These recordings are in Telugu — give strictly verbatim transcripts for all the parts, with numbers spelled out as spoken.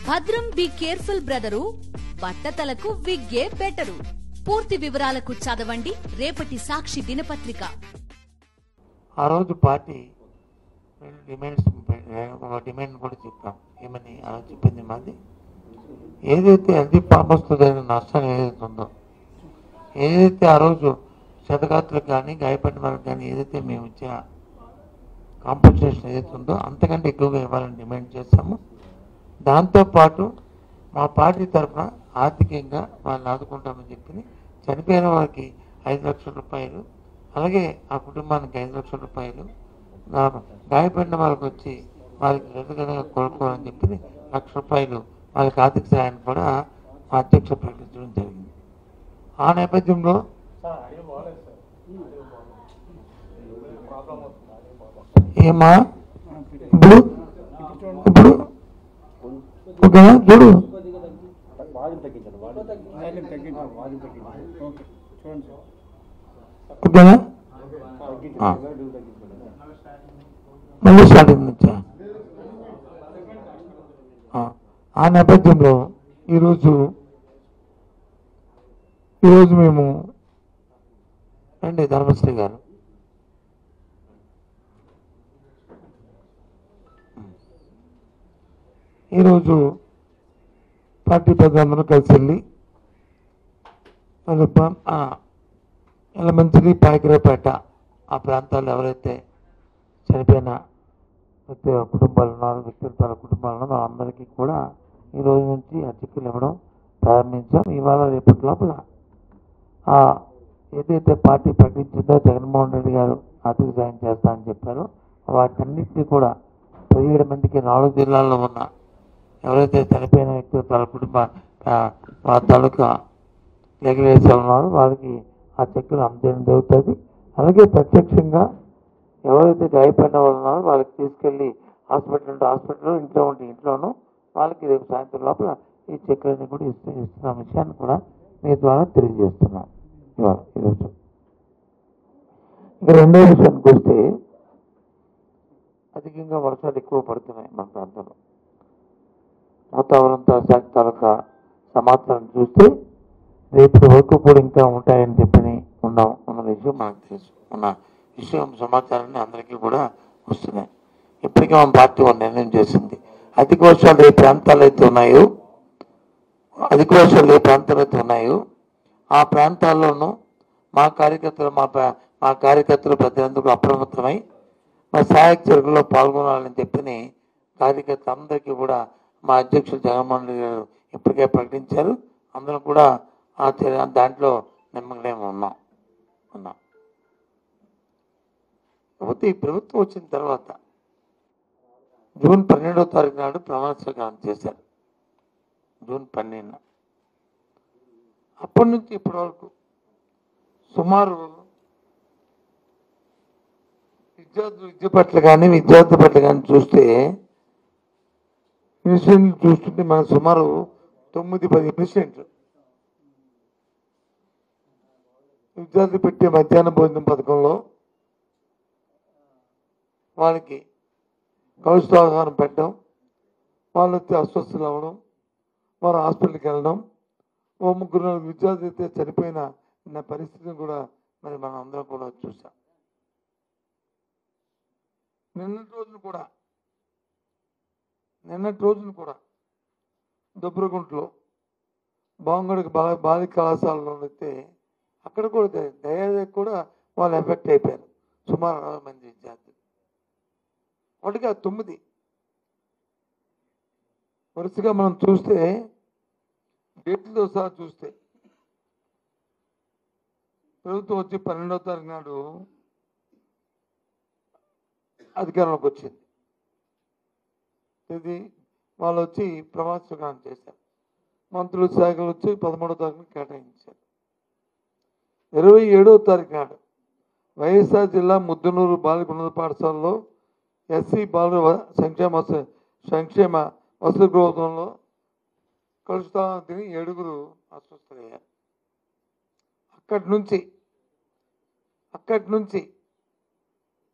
భద్రం బి కేర్ఫుల్ బ్రదరు, బట్టతలకు విగ్గే బెటరు. పూర్తి వివరాలకు చదవండి రేపటి సాక్షి దినపత్రిక. ఆ రోజు పార్టీ డిమాండ్స్ డిమాండ్ కూడా చెప్పాం. ఏమని ఆ రోజు చెప్పింది మాది, ఏదైతే అది పాపస్తుదైన నష్టం ఏదైతే ఉందో, ఏదైతే ఆ రోజు శతగాత్రులకు కానీ గాయపడిన వాళ్ళకి కానీ ఏదైతే మేము ఇచ్చిన కాంపన్సేషన్ ఏదైతే ఉందో అంతకంటే ఎక్కువగా ఇవ్వాలని డిమాండ్ చేస్తాము. దాంతోపాటు మా పార్టీ తరఫున ఆర్థికంగా వాళ్ళని ఆదుకుంటామని చెప్పి చనిపోయిన వారికి ఐదు లక్షల రూపాయలు, అలాగే ఆ కుటుంబానికి ఐదు లక్షల రూపాయలు, గాయపడిన వాళ్ళకి వచ్చి వాళ్ళకి రెగ్యులర్గా కోరుకోవాలని చెప్పి లక్ష రూపాయలు వాళ్ళకి ఆర్థిక సహాయాన్ని కూడా మా అధ్యక్ష ప్రకటించడం జరిగింది. ఆ నేపథ్యంలో ఏమా ఇప్పుడు ఇప్పుడు ఓకేనా చూడు ఓకేనా మళ్ళీ స్టార్టింగ్ నుంచా. ఆ నేపథ్యంలో ఈరోజు ఈరోజు మేము రండి ధర్మశ్రీ గారు ఈరోజు పార్టీ పెద్దలందరూ కలిసి వెళ్ళి ఎలమంచిలి పాయకరావుపేట ఆ ప్రాంతాల్లో ఎవరైతే చనిపోయిన వ్యక్తి కుటుంబాలు ఉన్నారు, వ్యక్తుల తన కుటుంబాలు ఉన్నారు, అందరికీ కూడా ఈ రోజు నుంచి ఆ చెక్కులు ఇవ్వడం ప్రారంభించాం. ఇవాళ రేపటి లోపల ఏదైతే పార్టీ ప్రకటించిందో జగన్మోహన్ రెడ్డి గారు ఆర్థిక సాయం చేస్తామని చెప్పారో వాటన్నిటినీ కూడా పదిహేడు మందికి నాలుగు జిల్లాల్లో ఉన్న ఎవరైతే చనిపోయిన వ్యక్తులు తన కుటుంబ వాళ్ళ తాలూకా లెగలేసి ఉన్నారో వారికి ఆ చెక్కులు అందజేయడం జరుగుతుంది. అలాగే ప్రత్యక్షంగా ఎవరైతే గాయపడిన వాళ్ళు ఉన్నారో వాళ్ళకి తీసుకెళ్ళి హాస్పిటల్ ఉంటే హాస్పిటల్లో, ఇంట్లో ఉంటే ఇంట్లోనూ వాళ్ళకి రేపు సాయంత్రం లోపల ఈ చెక్కులన్నీ కూడా ఇస్తూ ఇస్తున్న విషయాన్ని కూడా మీ ద్వారా తెలియజేస్తున్నాం ఇవాళ ఈరోజు. ఇక రెండో విషయానికి వస్తే అధికంగా వర్షాలు ఎక్కువ పడుతున్నాయి మన ప్రాంతంలో. వాతావరణంతో శాఖ తాలూకా సమాచారం చూస్తే రేపటి వరకు కూడా ఇంకా ఉంటాయని చెప్పి ఉన్నాం ఉన్న విషయం మనకు తెలుసు. ఉన్న విషయం సమాచారాన్ని అందరికీ కూడా వస్తున్నాయి. ఇప్పటికే మన పార్టీ ఒక నిర్ణయం చేసింది, అధిక వర్షాలు ఏ ప్రాంతాలు అయితే ఉన్నాయో అధిక వర్షాలు ఏ ప్రాంతాలు అయితే ఉన్నాయో ఆ ప్రాంతాల్లోనూ మా కార్యకర్తలు మా మా కార్యకర్తలు ప్రతినిధులు అప్రమత్తమై మా సహాయక చర్యల్లో పాల్గొనాలని చెప్పి కార్యకర్తలు అందరికీ కూడా మా అధ్యక్షుడు జగన్మోహన్ రెడ్డి గారు ఇప్పటికే ప్రకటించారు. అందరం కూడా ఆ చర్య దాంట్లో నిమ్మకమే ఉన్నాం ఉన్నాం కాకపోతే ఈ ప్రభుత్వం వచ్చిన తర్వాత జూన్ పన్నెండవ తారీఖు నాడు ప్రమాణ స్వీకారం చేశారు. జూన్ పన్నెండున అప్పటి నుంచి ఇప్పటి వరకు సుమారు విద్యార్థులు విద్య పట్ల కానీ విద్యార్థుల పట్ల కానీ చూస్తే ఇన్సిడెంట్లు చూస్తుంటే మన సుమారు తొమ్మిది పది ఇన్సిడెంట్లు విద్యార్థులు పెట్టే మధ్యాహ్న భోజనం పథకంలో వాళ్ళకి కౌశలాహారం పెట్టడం, వాళ్ళు వచ్చి అస్వస్థలు అవ్వడం, వారు హాస్పిటల్కి వెళ్ళడం, ఓ ముగ్గురు నాలుగు విద్యార్థులు అయితే చనిపోయిన నా పరిస్థితిని కూడా మరి మనం అందరం కూడా చూసాం. నిన్నటి రోజున కూడా నిన్నటి రోజున కూడా దుబ్రగుంట్లో బాంగడికి బా బాలిక కళాశాలలో అయితే అక్కడ కూడా దయా కూడా వాళ్ళు ఎఫెక్ట్ అయిపోయారు. సుమారు అరవై మంది విద్యార్థులు వాటికి తొమ్మిది వరుసగా మనం చూస్తే డేట్లతో సహా చూస్తే ప్రభుత్వం వచ్చి పన్నెండవ తారీఖు నాడు అధికారంలోకి వచ్చింది. ఇది వాళ్ళు వచ్చి ప్రమాణ స్వీకారం చేశారు. మంత్రులు శాఖలు వచ్చి పదమూడవ తారీఖున కేటాయించారు. ఇరవై ఏడవ తారీఖు నాడు వైఎస్ఆర్ జిల్లా ముద్దనూరు బాలిక ఉన్నత పాఠశాలలో ఎస్సీ బాలుర సంక్షేమ సంక్షేమ వసతి గృహంలో కలుషితాలను తిని ఏడుగురు అస్వస్థలయ్యారు. అక్కడి నుంచి అక్కడి నుంచి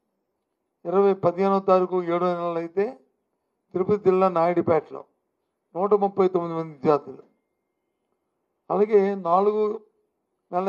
ఇరవై పదిహేనవ తారీఖు ఏడో నెలలు అయితే తిరుపతి జిల్లా నాయుడుపేటలో నూట ముప్పై తొమ్మిది మంది విద్యార్థులు. అలాగే నాలుగు నెల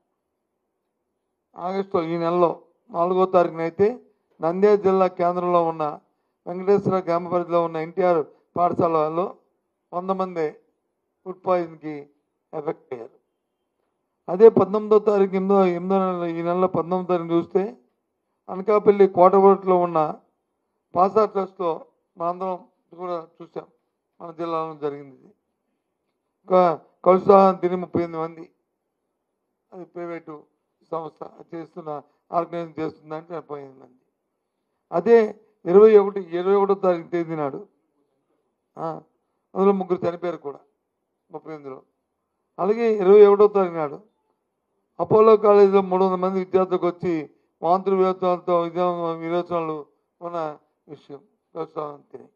ఆగస్టు ఈ నెలలో నాలుగో తారీఖున అయితే నంద్యాల జిల్లా కేంద్రంలో ఉన్న వెంకటేశ్వర గ్రామ పరిధిలో ఉన్న ఎన్టీఆర్ పాఠశాలలో వంద మంది ఫుడ్ పాయిజన్కి ఎఫెక్ట్ అయ్యారు. అదే పద్దెనిమిదో తారీఖు ఎనిమిదో ఎనిమిదో నెల ఈ నెలలో పద్దెనిమిదో తారీఖు చూస్తే అనకాపల్లి కోటగోట్లో ఉన్న పాసా ట్రస్ట్లో మనందరం కూడా చూసాం, మన జిల్లాలో జరిగింది. ఇంకా కలుషాలను తిని ముప్పై ఎనిమిది మంది, అది ప్రైవేటు సంస్థ చేస్తున్న ఆర్గనైజ్ చేస్తుందంటే ముప్పై ఎనిమిది మంది. అదే ఇరవై ఒకటి ఇరవై ఒకటో తారీఖు తేదీ నాడు అందులో ముగ్గురు చనిపోయారు కూడా ముప్పై ఎనిమిదిలో. అలాగే ఇరవై ఒకటో తారీఖు నాడు అపోలో కాలేజీలో మూడు వందల మంది విద్యార్థులకు వచ్చి వాంతులు విరోచనాలతో విద్యా విరోచనాలు ఉన్న విషయం తిని.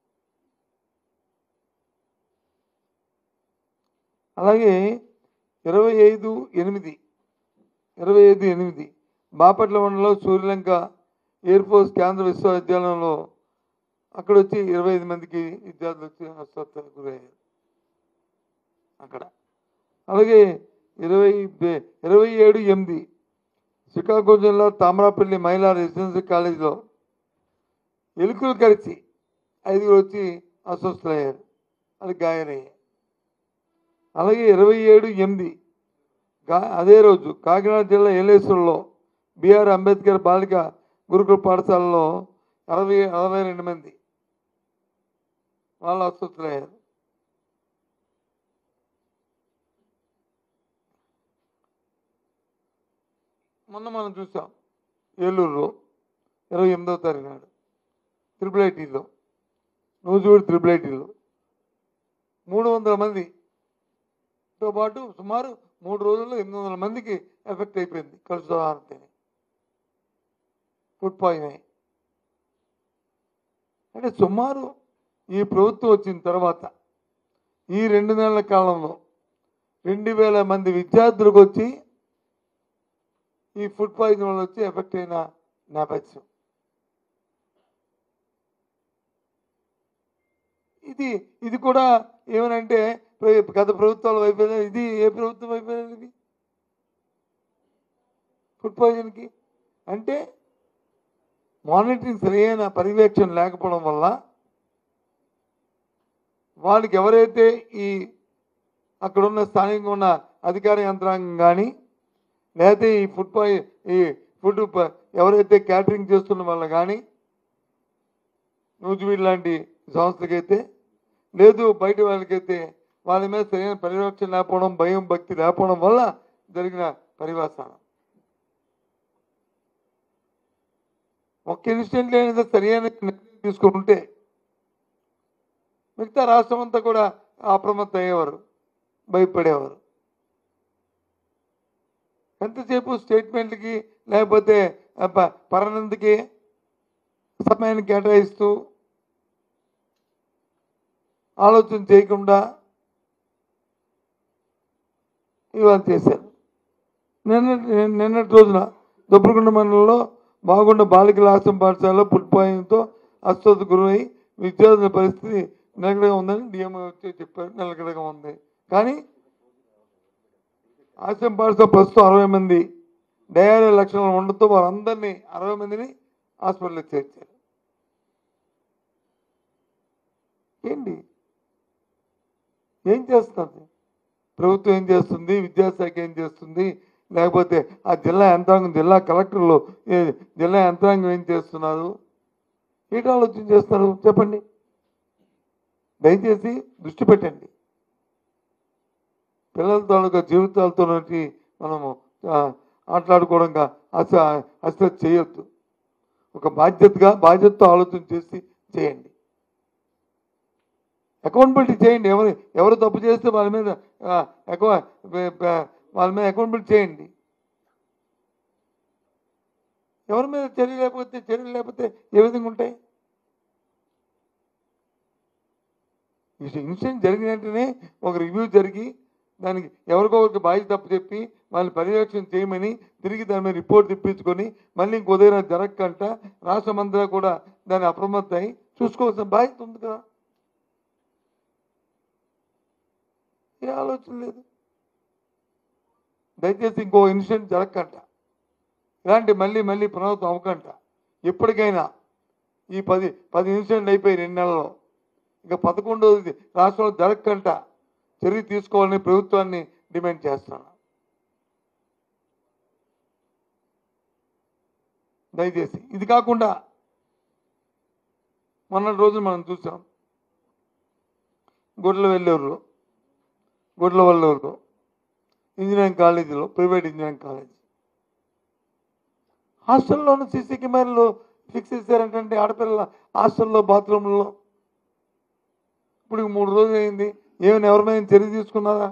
అలాగే ఇరవై ఐదు ఎనిమిది ఇరవై ఐదు ఎనిమిది బాపట్ల మండలంలో సూర్యలంక ఎయిర్ ఫోర్స్ కేంద్ర విశ్వవిద్యాలయంలో అక్కడ వచ్చి ఇరవై ఐదు మందికి విద్యార్థులు వచ్చి అస్వస్థతకు గురయ్యారు అక్కడ. అలాగే ఇరవై ఇరవై ఏడు ఎనిమిది శ్రీకాకుళం జిల్లా తామరాపల్లి మహిళా రెసిడెన్సీ కాలేజీలో ఎలుకలు కరిచి ఐదుగురు వచ్చి అస్వస్థులయ్యారు, అది గాయాలయ్యాయి. అలాగే ఇరవై ఏడు ఎనిమిది గా అదే రోజు కాకినాడ జిల్లా ఏలేశ్వరంలో బిఆర్ అంబేద్కర్ బాలిక గురుకుల పాఠశాలలో అరవై అరవై రెండు మంది వాళ్ళు అస్వస్థులయ్యారు. మొన్న మనం చూసాం ఏలూరులో ఇరవై ఎనిమిదవ తారీఖు నాడు త్రిపుల్ ఐటీలో నూజివీడు త్రిపుల్ ఐటీలో మూడు వందల మందితో పాటు సుమారు మూడు రోజుల్లో ఎనిమిది వందల మందికి ఎఫెక్ట్ అయిపోయింది కలుషిత ఫుడ్ పాయిజన్ అయ్యి. అంటే సుమారు ఈ ప్రభుత్వం వచ్చిన తర్వాత ఈ రెండు నెలల కాలంలో రెండు వేల మంది విద్యార్థులకు వచ్చి ఈ ఫుడ్ పాయిజన్ వల్ల వచ్చి ఎఫెక్ట్ అయిన నేపథ్యం ఇది. ఇది కూడా ఏమనంటే గత ప్రభుత్వాల వైఫల్యం, ఇది ఏ ప్రభుత్వం వైఫల్యం ఇది ఫుడ్ పాయిజన్కి అంటే మానిటరింగ్ సరైన పర్యవేక్షణ లేకపోవడం వల్ల వాళ్ళకి ఎవరైతే ఈ అక్కడున్న స్థానికంగా ఉన్న అధికార యంత్రాంగం కానీ లేకపోతే ఈ ఫుడ్ పాయి ఈ ఫుడ్ ఎవరైతే క్యాటరింగ్ చేస్తున్న వాళ్ళు కానీ నూజివీడు లాంటి సంస్థలకైతే లేదు బయట వాళ్ళకైతే వాళ్ళ మీద సరైన పర్యవేక్షణ లేకపోవడం, భయం భక్తి లేకపోవడం వల్ల జరిగిన పరివాసానం. ఒక్క ఇన్సిడెంట్ లేని సరైన నిర్ణయం తీసుకుంటే మిగతా రాష్ట్రం అంతా కూడా అప్రమత్తం అయ్యేవారు, భయపడేవారు. ఎంతసేపు స్టేట్మెంట్లకి లేకపోతే పరనందుకి సమయాన్ని కేటాయిస్తూ ఆలోచన చేయకుండా ఇవాళ చేశారు. నిన్న నిన్నటి రోజున దొబ్బలగుండ మండలంలో బాగుండ బాలికల ఆశ్రమ పాఠశాలలో ఫుడ్ పాయిజన్తో అస్వస్థత గురై విద్యార్థుల పరిస్థితి నిలకడగా ఉందని డిఎంఓ వచ్చి చెప్పారు. నిలకడగా ఉంది కానీ ఆశ్రమ పాఠశాల ప్రస్తుతం అరవై మంది డయేరియా లక్షణాలు ఉండడంతో వారందరినీ అరవై మందిని హాస్పిటల్కి చేర్చారు. ఏంటి ఏం చేస్తుంది ప్రభుత్వం, ఏం చేస్తుంది విద్యాశాఖ, ఏం చేస్తుంది లేకపోతే ఆ జిల్లా యంత్రాంగం, జిల్లా కలెక్టర్లు, జిల్లా యంత్రాంగం ఏం చేస్తున్నారు, ఏంటి ఆలోచన చేస్తున్నారు చెప్పండి. దయచేసి దృష్టి పెట్టండి. పిల్లల తాలూకా జీవితాలతో మనము ఆటలాడుకోవడంగా అస అసలు చేయొద్దు. ఒక బాధ్యతగా బాధ్యతతో ఆలోచన చేసి చేయండి. అకౌంటబిలిటీ చేయండి. ఎవరు ఎవరు తప్పు చేస్తే వాళ్ళ మీద ఎక్కువ వాళ్ళ మీద అకౌంటబిలిటీ చేయండి. ఎవరి మీద చర్య లేకపోతే చర్యలు లేకపోతే ఏ విధంగా ఉంటాయి? ఈ ఇన్సిడెంట్ జరిగిన వెంటనే ఒక రివ్యూ జరిగి దానికి ఎవరికొకరికి బాధ్యత తప్పు చెప్పి వాళ్ళని పర్యవేక్షణ చేయమని తిరిగి దాని మీద రిపోర్ట్ తెప్పించుకొని మళ్ళీ ఇంక ఉదయం జరగకంట రాష్ట్రమంతా కూడా దాన్ని అప్రమత్తం అయి చూసుకోవాల్సిన బాధ్యత ఉంది కదా. ఏ ఆలోచన లేదు. దయచేసి ఇంకో ఇన్సిడెంట్ జరగకంట, ఇలాంటి మళ్ళీ మళ్ళీ పునరావృతం అవ్వకంట. ఎప్పటికైనా ఈ పది పది ఇన్సిడెంట్ అయిపోయి రెండు నెలల్లో ఇంకా పదకొండవది రాష్ట్రంలో జరగకంట చర్య తీసుకోవాలని ప్రభుత్వాన్ని డిమాండ్ చేస్తున్నాను. దయచేసి ఇది కాకుండా మొన్నటి రోజు మనం చూసాం గుడ్ల వెల్లూరులో గుడ్ల వెల్లూరులో ఇంజనీరింగ్ కాలేజీలో, ప్రైవేట్ ఇంజనీరింగ్ కాలేజీ హాస్టల్లోనూ సీసీ కెమెరాలు ఫిక్స్ చేశారంటే ఆడపిల్లల హాస్టల్లో బాత్రూంలో. ఇప్పుడు మూడు రోజులు అయింది, ఏమైనా ఎవరి మీద చర్య తీసుకున్నారా?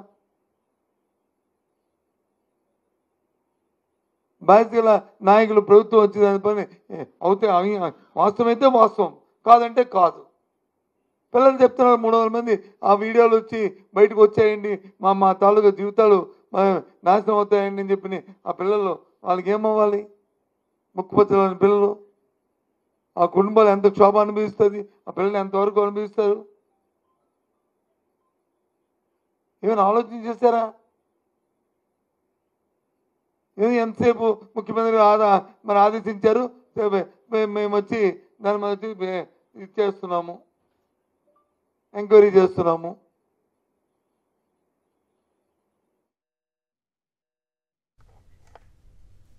బాధ్యతల నాయకులు ప్రభుత్వం వచ్చి దాని పని అవుతే వాస్తవం అయితే వాస్తవం, కాదంటే కాదు. పిల్లలు చెప్తున్నారు మూడు వందల మంది ఆ వీడియోలు వచ్చి బయటకు వచ్చాయండి, మా మా తాలూకా జీవితాలు నాశనం అవుతాయండి అని చెప్పి ఆ పిల్లలు వాళ్ళకి ఏమవ్వాలి? ముక్కుపచ్చలని పిల్లలు, ఆ కుటుంబాలు ఎంత క్షోభ అనుభవిస్తుంది, ఆ పిల్లలు ఎంతవరకు అనుభవిస్తారు? ఏమైనా ఆలోచన చేశారా? ఏది ఎంతసేపు ముఖ్యమంత్రి ఆదా మరి ఆదేశించారు, మేము వచ్చి దాని మీద వచ్చి ఇది చేస్తున్నాము, ఎంక్వైరీ చేస్తున్నాము.